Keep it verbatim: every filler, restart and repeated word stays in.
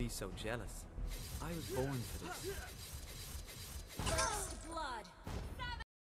be so jealous. I was born for this.